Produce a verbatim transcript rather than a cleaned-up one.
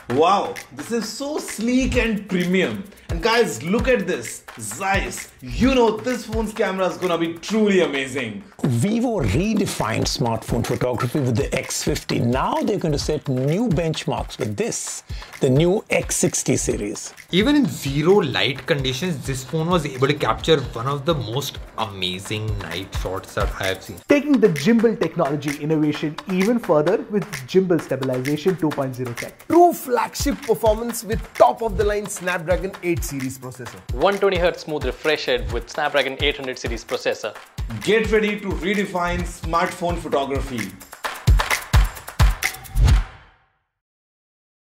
Wow, this is so sleek and premium. And guys, look at this. Zeiss, you know this phone's camera is gonna be truly amazing. Vivo redefined smartphone photography with the X fifty. Now they're going to set new benchmarks with this, the new X sixty series. Even in zero light conditions, this phone was able to capture one of the most amazing night shots that I have seen. Taking the gimbal technology innovation even further with Gimbal Stabilization two point oh tech. True flagship performance with top-of-the-line Snapdragon eight series processor. one hundred twenty hertz smooth refresh rate with Snapdragon eight hundred series processor. Get ready to redefine smartphone photography.